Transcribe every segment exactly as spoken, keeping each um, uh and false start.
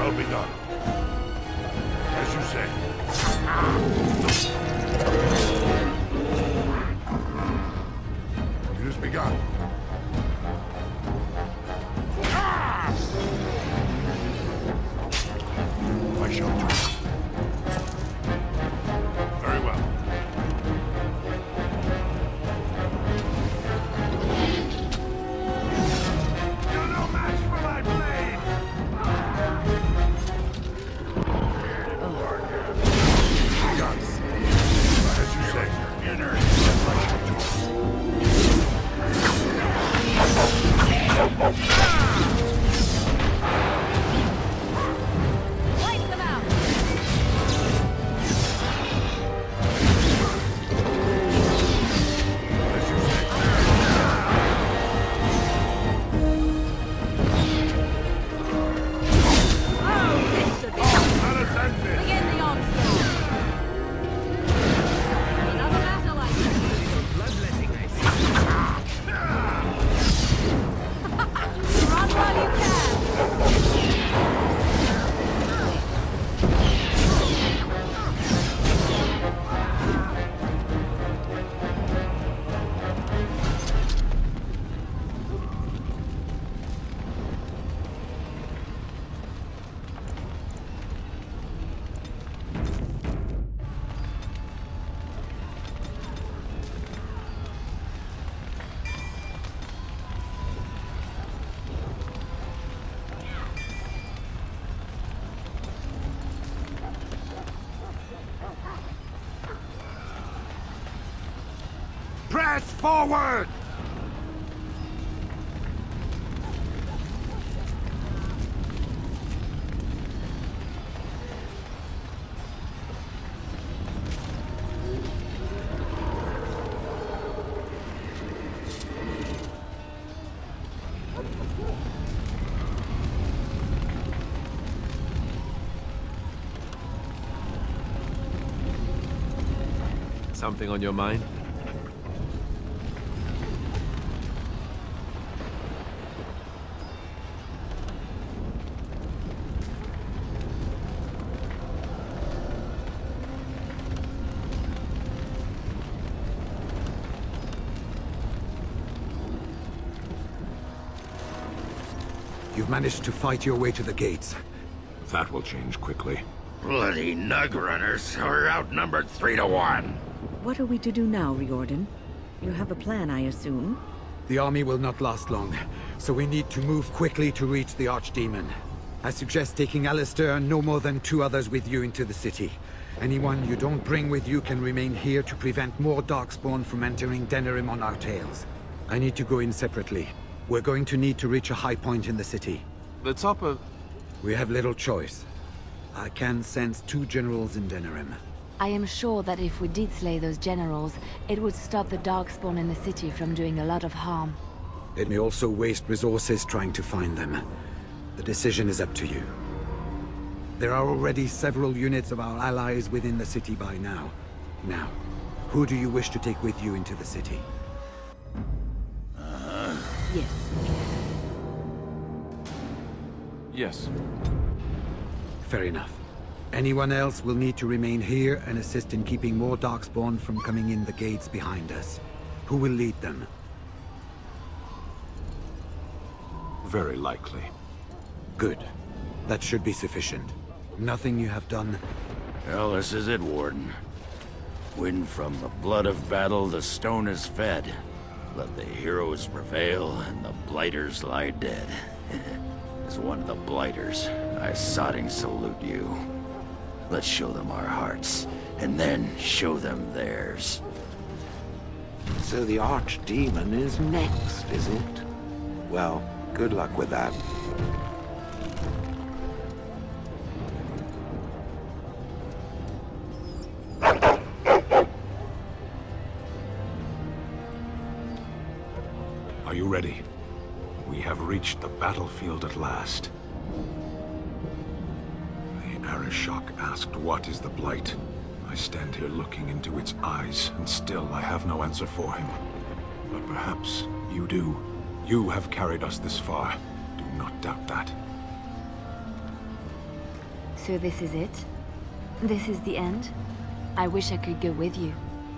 shall be done. As you say. It has begun. I shall do it. Very well. You're no match for my blade! Guns. As you say. I shall do it. Light them out! As you say. Oh, this should be Begin the onslaught! Another battle like this. Bloodletting, I see. Run while you can! Press forward! Something on your mind? You've managed to fight your way to the gates. That will change quickly. Bloody nug runners are outnumbered three to one. What are we to do now, Riordan? You have a plan, I assume? The army will not last long, so we need to move quickly to reach the Archdemon. I suggest taking Alistair and no more than two others with you into the city. Anyone you don't bring with you can remain here to prevent more Darkspawn from entering Denerim on our tails. I need to go in separately. We're going to need to reach a high point in the city. The top of... We have little choice. I can sense two generals in Denerim. I am sure that if we did slay those generals, it would stop the Darkspawn in the city from doing a lot of harm. It may also waste resources trying to find them. The decision is up to you. There are already several units of our allies within the city by now. Now, who do you wish to take with you into the city? Yes. Yes. Fair enough. Anyone else will need to remain here and assist in keeping more Darkspawn from coming in the gates behind us. Who will lead them? Very likely. Good. That should be sufficient. Nothing you have done. Well, this is it, Warden. When from the blood of battle the stone is fed, let the heroes prevail and the blighters lie dead. As one of the blighters, I sodding salute you. Let's show them our hearts, and then show them theirs. So the Archdemon is next, is it? Well, good luck with that. Are you ready? We have reached the battlefield at last. The Arishok asked, what is the Blight? I stand here looking into its eyes, and still I have no answer for him. But perhaps you do. You have carried us this far. Do not doubt that. So this is it? This is the end? I wish I could go with you.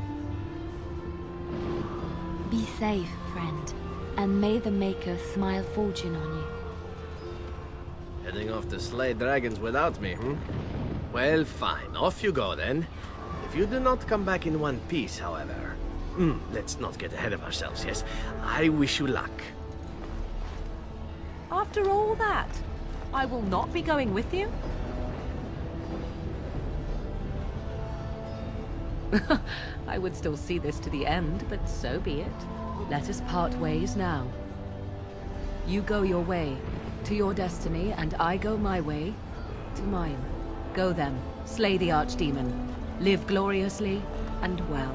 Be safe, friend, and may the Maker smile fortune on you. Heading off to slay dragons without me, hmm? Well, fine. Off you go, then. If you do not come back in one piece, however... Hmm, let's not get ahead of ourselves, yes? I wish you luck. After all that, I will not be going with you? I would still see this to the end, but so be it. Let us part ways now. You go your way, to your destiny, and I go my way, to mine. Go then, slay the Archdemon. Live gloriously and well.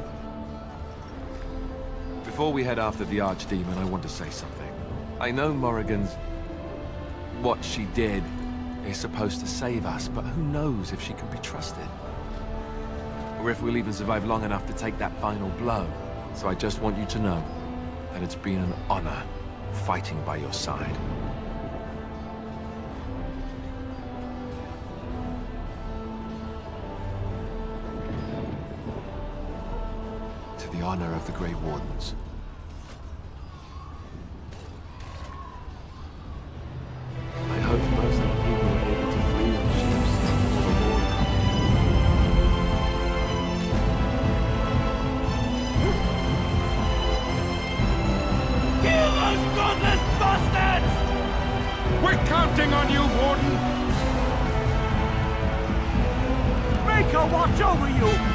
Before we head after the Archdemon, I want to say something. I know Morrigan's... what she did is supposed to save us, but who knows if she can be trusted? Or if we'll even survive long enough to take that final blow. So I just want you to know that it's been an honor fighting by your side. To the honor of the Grey Wardens. I hope most of the people are able to flee the ships before the war Kill those godless bastards! We're counting on you, Warden! Maker, watch over you!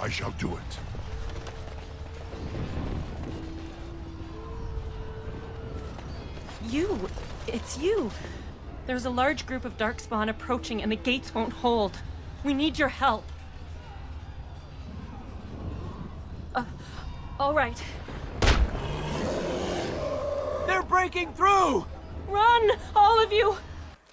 shall do it. You! It's you! There's a large group of Darkspawn approaching and the gates won't hold. We need your help. Uh, all right. They're breaking through! Run, all of you!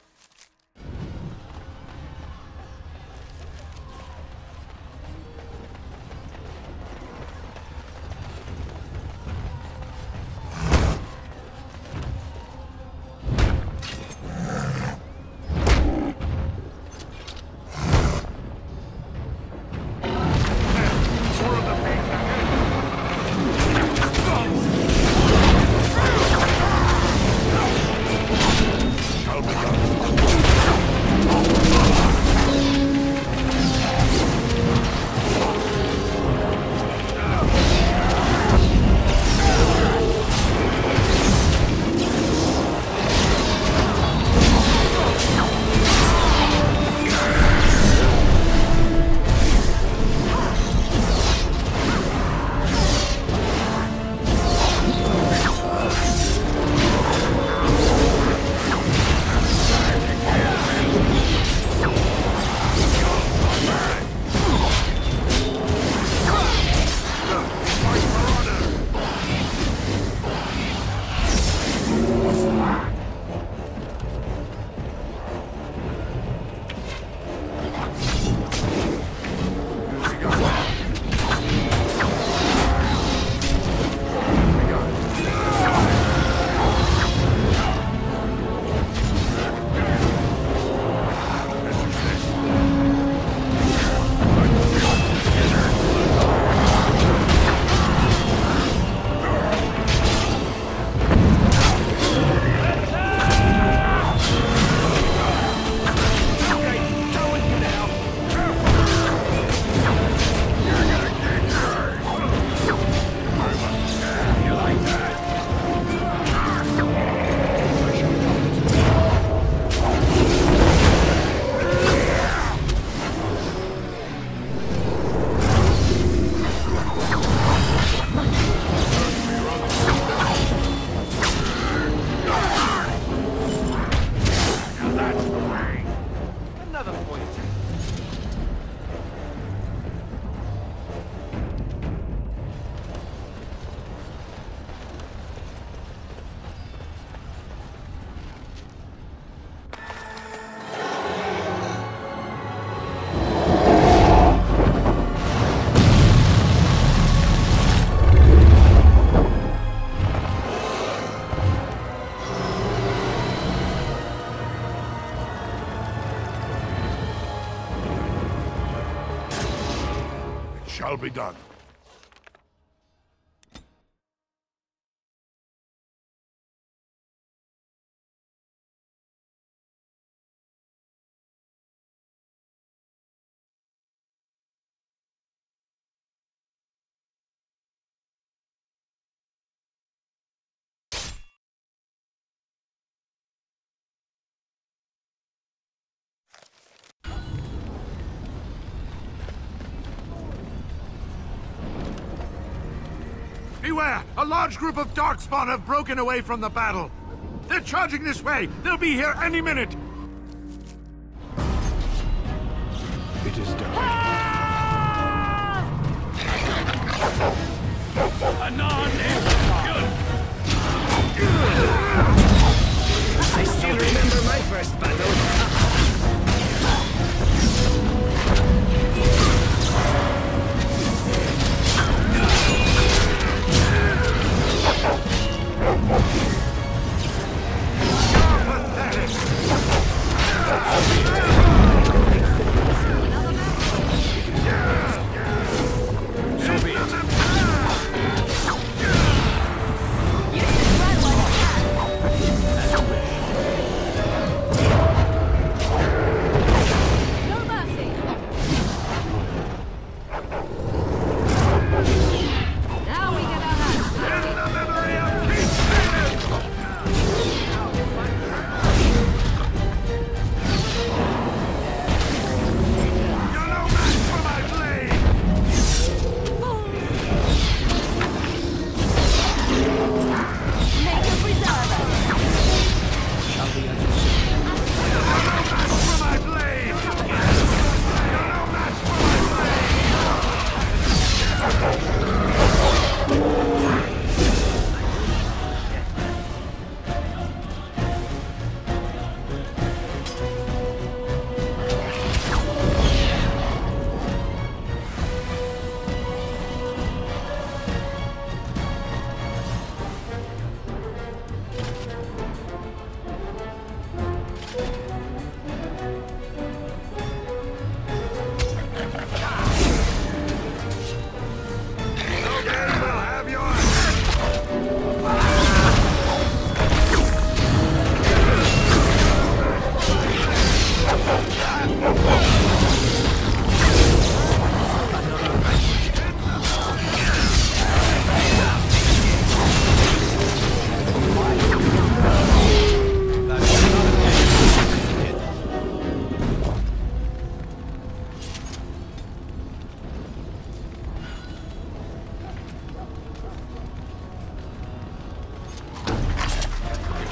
Shall be done. Beware! A large group of Darkspawn have broken away from the battle. They're charging this way. They'll be here any minute. It is done. Anon is good. I still remember my first battle.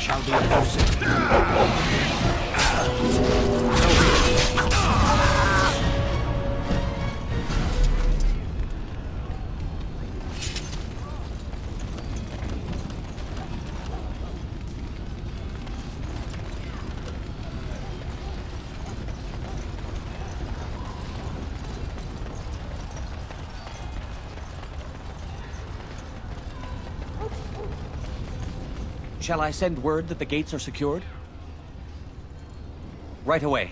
shall be enforced. Shall I send word that the gates are secured? Right away.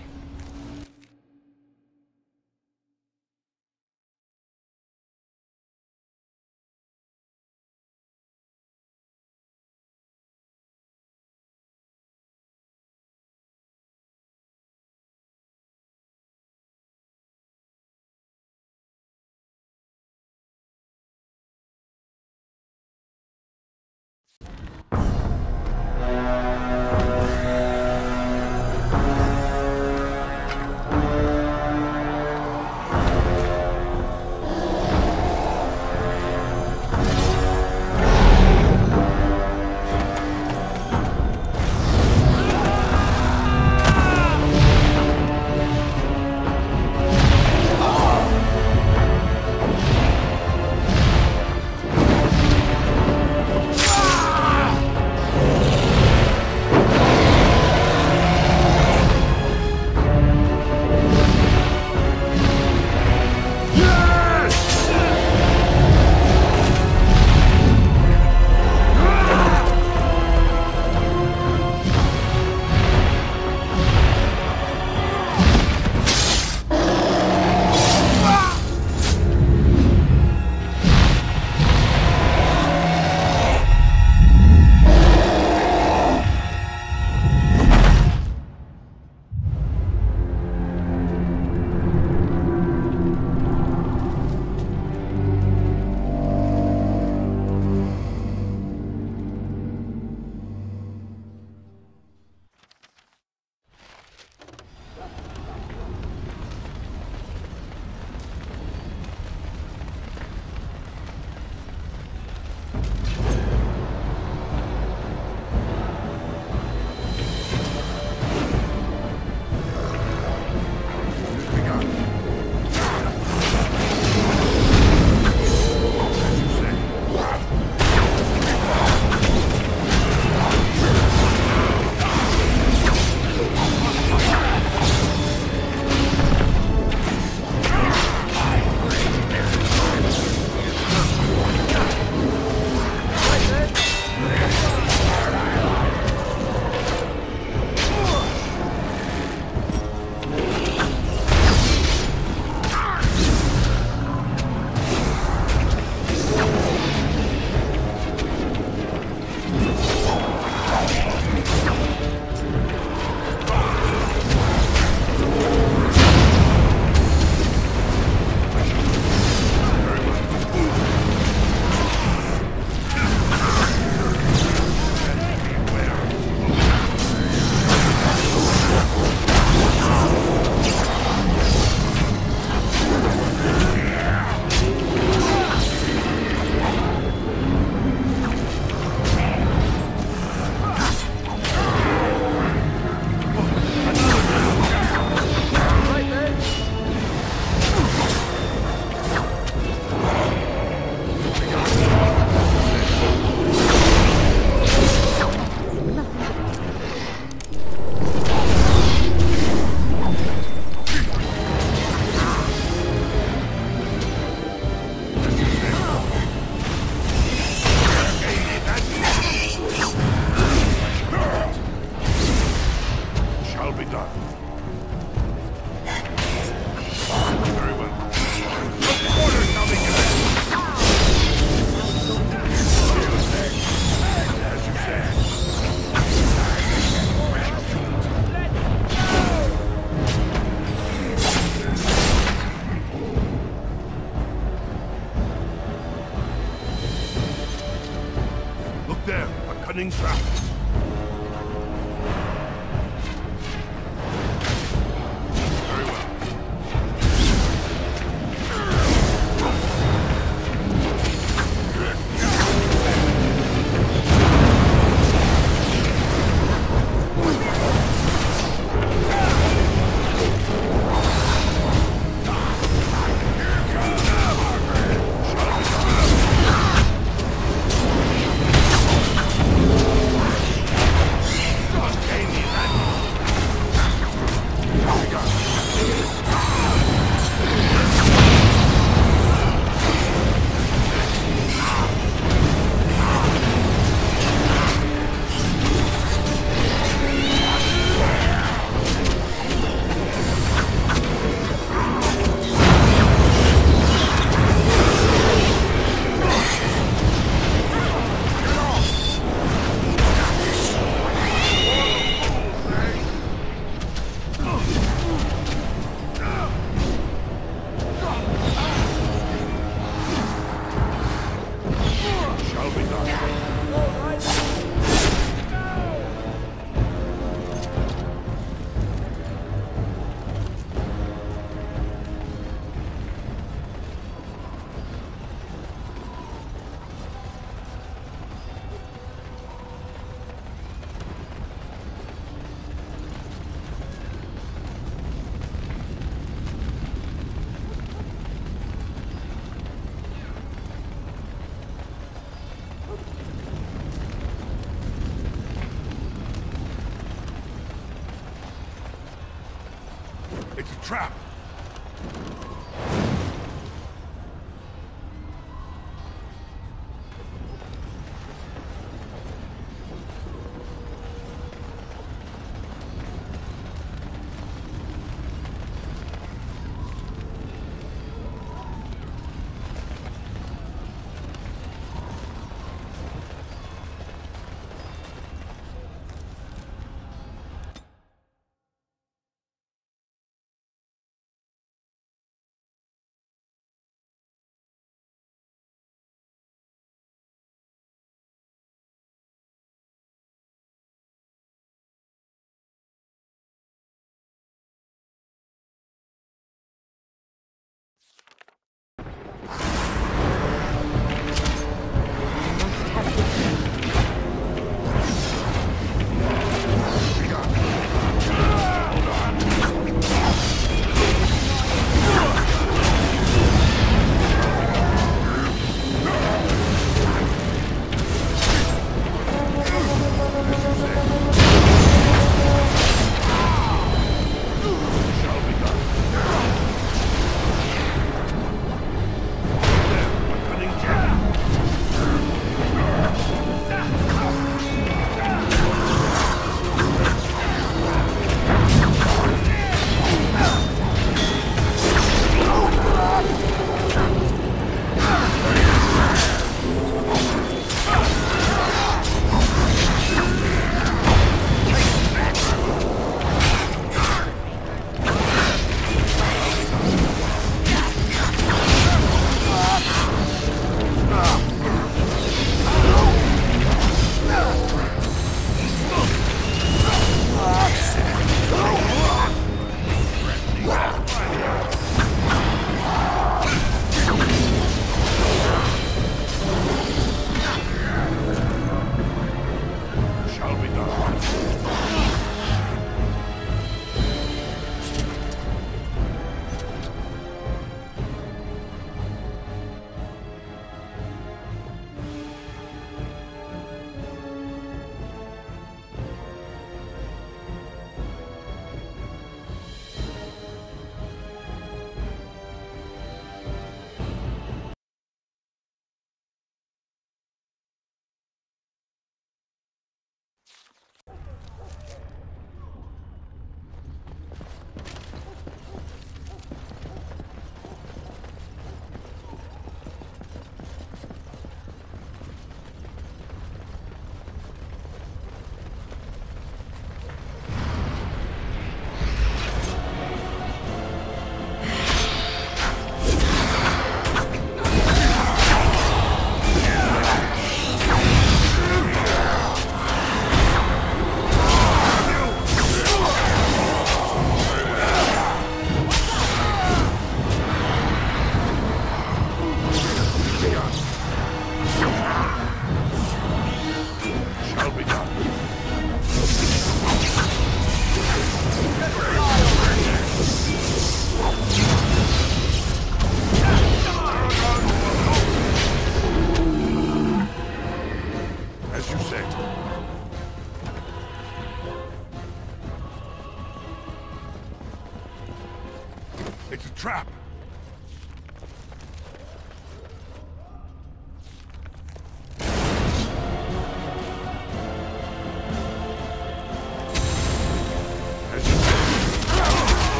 cunning trap. Very well. It's a trap!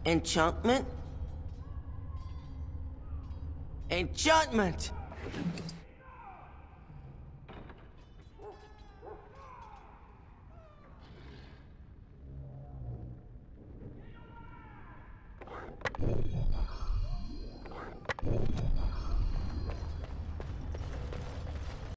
Enchantment? Enchantment!